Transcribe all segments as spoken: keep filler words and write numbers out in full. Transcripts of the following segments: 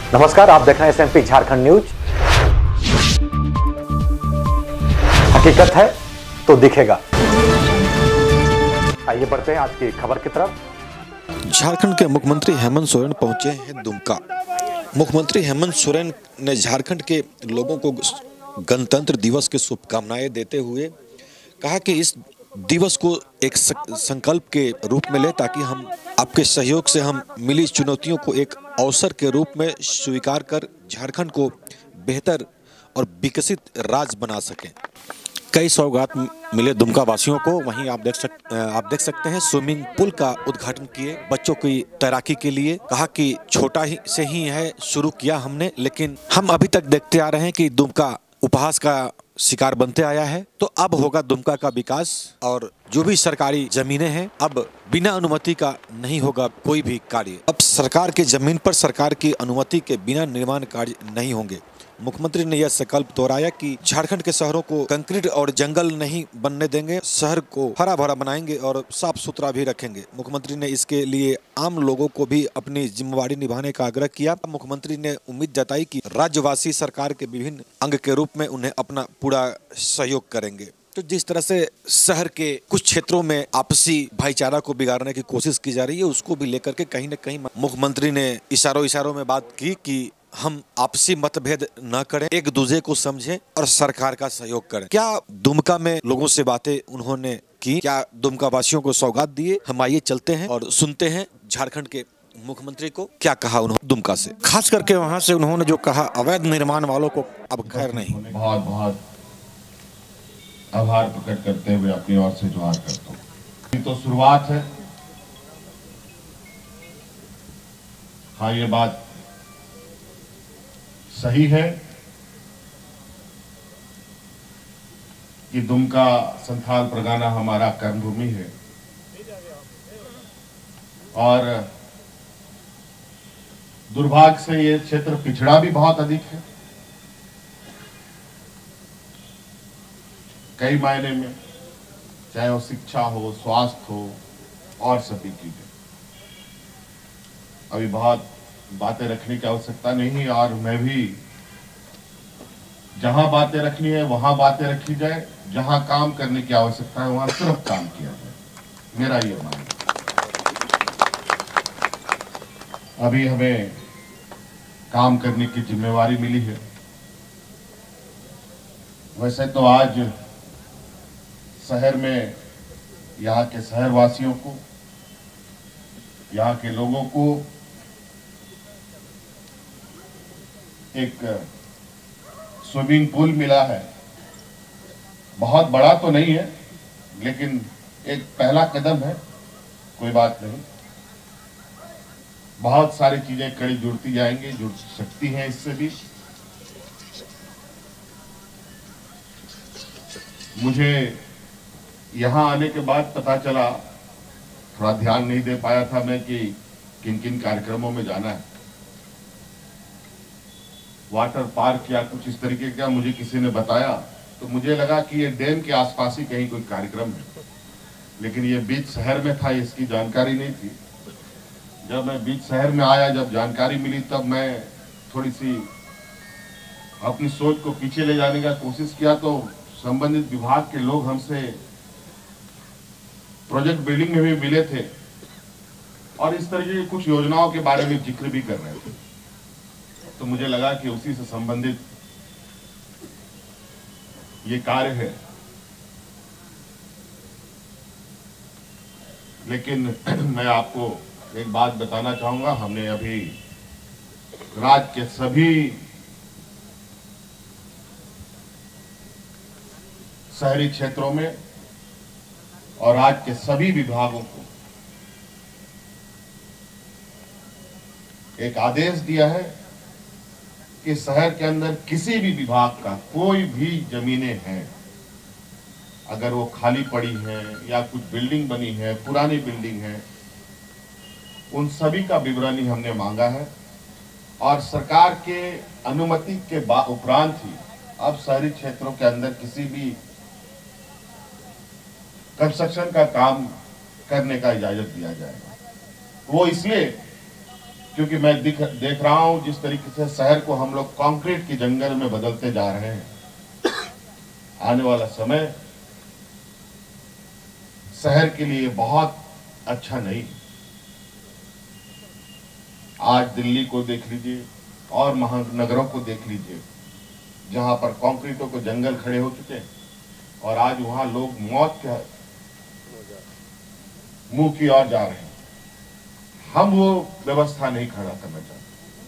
नमस्कार, आप देख रहे हैं S M P Jharkhand news. हकीकत है तो दिखेगा। आइए बढ़ते हैं आज की खबर की तरफ। झारखंड के मुख्यमंत्री हेमंत सोरेन पहुंचे हैं दुमका। मुख्यमंत्री हेमंत सोरेन ने झारखंड के लोगों को गणतंत्र दिवस की शुभकामनाएं देते हुए कहा कि इस दिवस को एक संकल्प के रूप में ले, ताकि हम आपके सहयोग से हम मिली चुनौतियों को एक अवसर के रूप में स्वीकार कर झारखंड को बेहतर और विकसित राज्य बना सकें। कई सौगात मिले दुमका वासियों को। वहीं आप देख सक आप देख सकते हैं स्विमिंग पूल का उद्घाटन किए बच्चों की तैराकी के लिए। कहा कि छोटा ही से ही है शुरू किया हमने, लेकिन हम अभी तक देखते आ रहे हैं कि दुमका उपहास का शिकार बनते आया है। तो अब होगा दुमका का विकास, और जो भी सरकारी जमीनें हैं अब बिना अनुमति का नहीं होगा कोई भी कार्य। अब सरकार के जमीन पर सरकार की अनुमति के बिना निर्माण कार्य नहीं होंगे। मुख्यमंत्री ने यह संकल्प दोहराया कि झारखंड के शहरों को कंक्रीट और जंगल नहीं बनने देंगे, शहर को हरा भरा बनाएंगे और साफ सुथरा भी रखेंगे। मुख्यमंत्री ने इसके लिए आम लोगों को भी अपनी जिम्मेवारी निभाने का आग्रह किया। मुख्यमंत्री ने उम्मीद जताई कि राज्यवासी सरकार के विभिन्न अंग के रूप में उन्हें अपना पूरा सहयोग करेंगे। तो जिस तरह से शहर के कुछ क्षेत्रों में आपसी भाईचारा को बिगाड़ने की कोशिश की जा रही है, उसको भी लेकर के कहीं न कहीं मुख्यमंत्री ने इशारों इशारों में बात की कि हम आपसी मतभेद न करें, एक दूसरे को समझें और सरकार का सहयोग करें। क्या दुमका में लोगों से बातें उन्होंने की? क्या दुमका वासियों को सौगात दिए? हम आइए चलते हैं और सुनते हैं झारखंड के मुख्यमंत्री को क्या कहा उन्होंने दुमका से। खास करके वहां से उन्होंने जो कहा अवैध निर्माण वालों को अब खैर नहीं। बहुत बहुत आभार प्रकट करते हुए अपनी ओर से जोहार करता हूँ। तो शुरुआत है। हाँ, ये बात सही है कि दुमका संथाल परगना हमारा कर्मभूमि है और दुर्भाग्य से ये क्षेत्र पिछड़ा भी बहुत अधिक है कई मायने में, चाहे वो शिक्षा हो, स्वास्थ्य हो और सभी चीजें। अभी बहुत बातें रखने की आवश्यकता नहीं, और मैं भी जहां बातें रखनी है वहां बातें रखी जाए, जहां काम करने की आवश्यकता है वहां सिर्फ काम किया जाए, मेरा ये मानना। अभी हमें काम करने की जिम्मेवारी मिली है। वैसे तो आज शहर में यहाँ के शहरवासियों को, यहाँ के लोगों को एक स्विमिंग पूल मिला है। बहुत बड़ा तो नहीं है, लेकिन एक पहला कदम है। कोई बात नहीं, बहुत सारी चीजें कड़ी जुड़ती जाएंगी, जुड़ सकती हैं इससे भी। मुझे यहाँ आने के बाद पता चला, थोड़ा ध्यान नहीं दे पाया था मैं कि किन किन कार्यक्रमों में जाना है। वाटर पार्क या कुछ इस तरीके का मुझे किसी ने बताया, तो मुझे लगा कि ये डैम के आसपास ही कहीं कोई कार्यक्रम है, लेकिन ये बीच शहर में था, इसकी जानकारी नहीं थी। जब मैं बीच शहर में आया, जब जानकारी मिली, तब मैं थोड़ी सी अपनी सोच को पीछे ले जाने का कोशिश किया। तो संबंधित विभाग के लोग हमसे प्रोजेक्ट बिल्डिंग में भी मिले थे और इस तरह की कुछ योजनाओं के बारे में जिक्र भी कर रहे थे। तो मुझे लगा कि उसी से संबंधित ये कार्य है। लेकिन मैं आपको एक बात बताना चाहूंगा। हमने अभी राज्य के सभी शहरी क्षेत्रों में और राज्य के सभी विभागों को एक आदेश दिया है कि शहर के अंदर किसी भी विभाग का कोई भी जमीनें हैं, अगर वो खाली पड़ी हैं या कुछ बिल्डिंग बनी है, पुरानी बिल्डिंग है, उन सभी का विवरण ही हमने मांगा है। और सरकार के अनुमति के उपरांत ही अब शहरी क्षेत्रों के अंदर किसी भी कंस्ट्रक्शन का काम करने का इजाजत दिया जाएगा। वो इसलिए क्योंकि मैं दिख देख रहा हूं जिस तरीके से शहर को हम लोग कंक्रीट की जंगल में बदलते जा रहे हैं। आने वाला समय शहर के लिए बहुत अच्छा नहीं। आज दिल्ली को देख लीजिए और महानगरों को देख लीजिए, जहां पर कंक्रीटों के जंगल खड़े हो चुके हैं और आज वहां लोग मौत के मुंह की ओर जा रहे हैं। हम वो व्यवस्था नहीं खड़ा करना चाहते।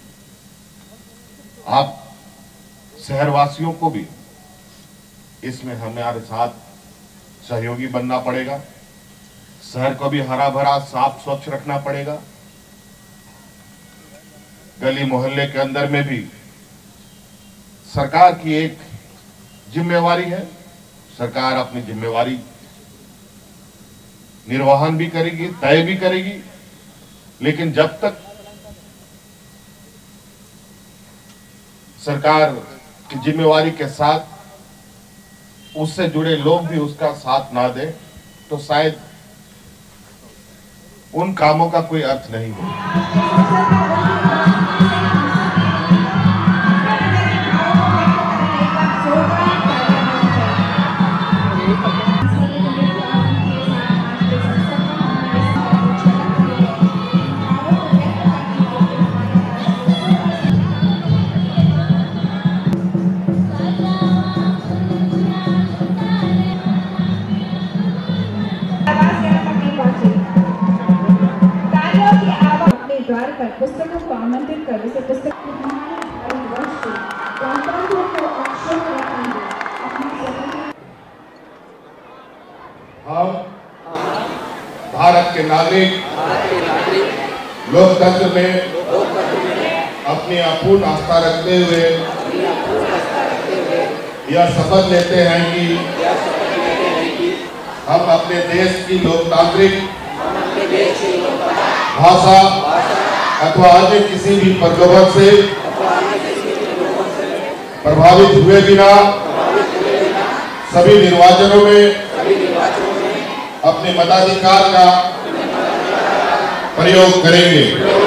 आप शहरवासियों को भी इसमें हमारे साथ सहयोगी बनना पड़ेगा। शहर को भी हरा भरा साफ स्वच्छ रखना पड़ेगा। गली मोहल्ले के अंदर में भी सरकार की एक जिम्मेवारी है। सरकार अपनी जिम्मेवारी निर्वहन भी करेगी, तय भी करेगी, लेकिन जब तक सरकार की जिम्मेवारी के साथ उससे जुड़े लोग भी उसका साथ ना दें तो शायद उन कामों का कोई अर्थ नहीं होगा। पुस्तकों को आमंत्रित कर इसे पुस्तक हम भारत के नागरिक लोकतंत्र में अपनी अपूर्ण आस्था रखते हुए यह शपथ लेते हैं कि हम अपने देश की लोकतांत्रिक भाषा अथवा अन्य किसी भी प्रलोभन से प्रभावित हुए बिना सभी निर्वाचनों में अपने मताधिकार का प्रयोग करेंगे।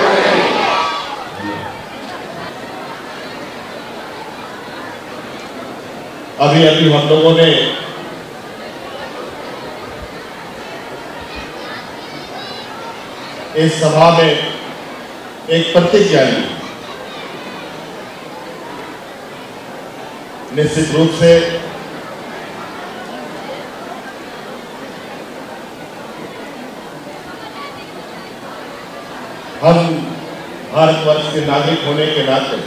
अभी अभी हम लोगों ने इस सभा में एक प्रतिज्ञा ली। निश्चित रूप से हम भारतवर्ष के नागरिक होने के नाते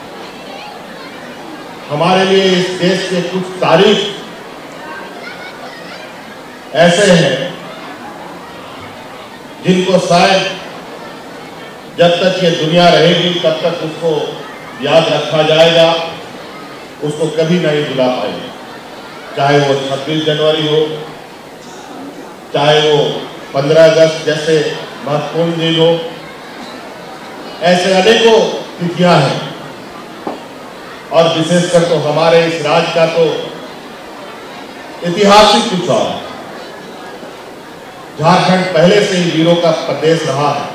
हमारे लिए इस देश के कुछ तारीख ऐसे हैं जिनको शायद जब तक ये दुनिया रहेगी तब तक उसको याद रखा जाएगा, उसको कभी नहीं भुला पाएंगे। चाहे वो छब्बीस जनवरी हो, चाहे वो पंद्रह अगस्त जैसे महत्वपूर्ण दिन हो, ऐसे अनेकों तिथियां हैं। और विशेषकर तो हमारे इस राज्य का तो ऐतिहासिक उत्सव है। झारखंड पहले से ही वीरों का प्रदेश रहा है।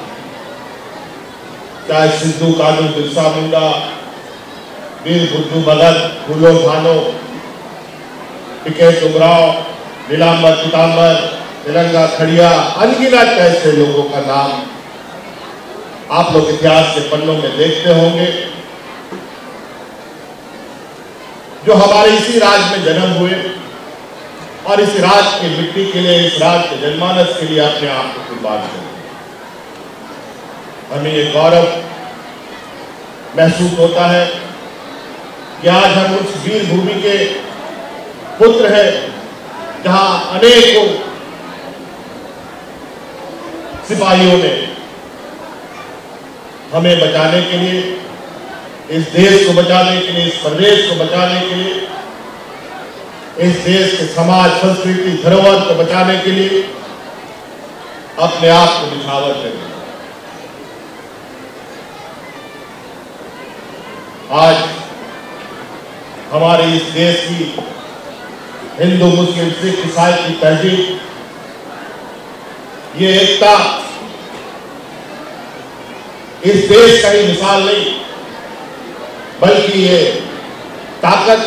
चाहे सिद्धू कानू बिरसा मुंडा, वीर बुद्धू भगत, फूलो भानो, टिकैत उमराव, नीलांबर पीतांबर, तिरंगा खड़िया, अनगिनत ऐसे लोगों का नाम आप लोग इतिहास के पन्नों में देखते होंगे जो हमारे इसी राज्य में जन्म हुए और इस राज्य की मिट्टी के लिए, इस राज्य के जनमानस के लिए अपने आप को कुर्बान कर। हमें ये गौरव महसूस होता है कि आज हम उस वीर भूमि के पुत्र हैं जहां अनेकों सिपाहियों ने हमें बचाने के लिए, इस देश को बचाने के लिए, इस प्रदेश को बचाने के लिए, इस देश के समाज, संस्कृति, धरोहर को बचाने के लिए अपने आप को निछावर करें। आज हमारे इस देश की हिंदू, मुस्लिम, सिख, ईसाई की तहजीब, ये एकता इस देश का ही मिसाल नहीं, बल्कि ये ताकत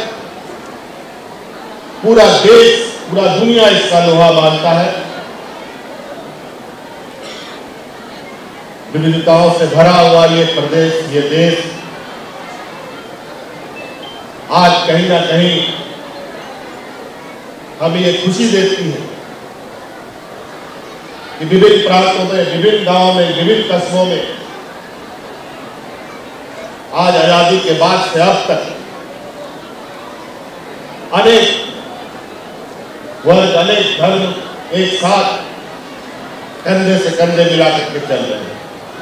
पूरा देश, पूरा दुनिया इसका लोहा मानता है। विविधताओं से भरा हुआ ये प्रदेश, ये देश आज कहीं ना कहीं हमें ये खुशी देती है कि विभिन्न प्रांतों में, विभिन्न गांवों में, विभिन्न कस्बों में आज आजादी के बाद से अब तक अनेक वर्ग, अनेक धर्म एक साथ कंधे से कंधे मिला करके चल रहे हैं।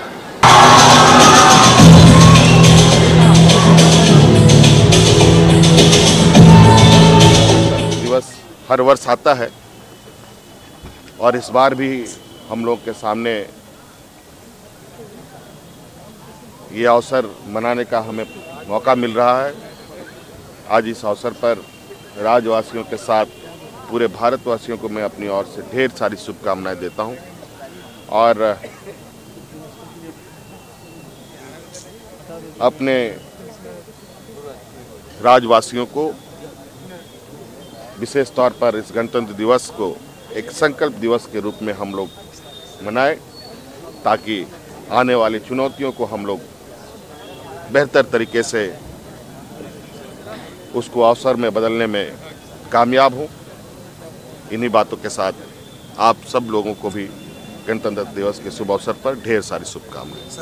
दिवस हर वर्ष आता है और इस बार भी हम लोग के सामने ये अवसर मनाने का हमें मौका मिल रहा है। आज इस अवसर पर राज्यवासियों के साथ पूरे भारतवासियों को मैं अपनी ओर से ढेर सारी शुभकामनाएं देता हूं और अपने राज्यवासियों को विशेष तौर पर इस गणतंत्र दिवस को एक संकल्प दिवस के रूप में हम लोग मनाएं, ताकि आने वाली चुनौतियों को हम लोग बेहतर तरीके से उसको अवसर में बदलने में कामयाब हों। इन्हीं बातों के साथ आप सब लोगों को भी गणतंत्र दिवस के शुभ अवसर पर ढेर सारी शुभकामनाएं।